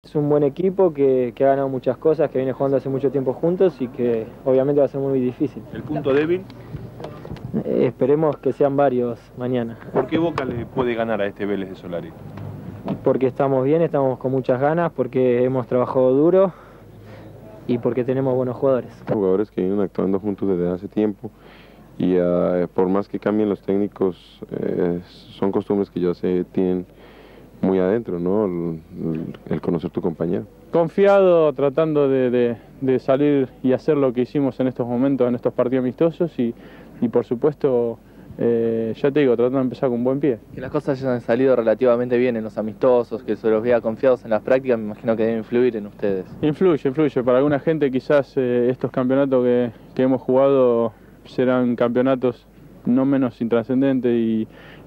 Es un buen equipo que ha ganado muchas cosas, que viene jugando hace mucho tiempo juntos y que obviamente va a ser muy difícil. ¿El punto débil? Esperemos que sean varios mañana. ¿Por qué Boca le puede ganar a este Vélez de Solari? Porque estamos bien, estamos con muchas ganas, porque hemos trabajado duro y porque tenemos buenos jugadores. Jugadores que vienen actuando juntos desde hace tiempo y por más que cambien los técnicos, son costumbres que ya se tienen muy adentro, ¿no? El conocer tu compañero. Confiado, tratando de salir y hacer lo que hicimos en estos momentos, en estos partidos amistosos y por supuesto, ya te digo, tratando de empezar con un buen pie. Que las cosas hayan salido relativamente bien en los amistosos, que se los vea confiados en las prácticas, me imagino que debe influir en ustedes. Influye. Para alguna gente quizás estos campeonatos que hemos jugado serán campeonatos no menos intrascendentes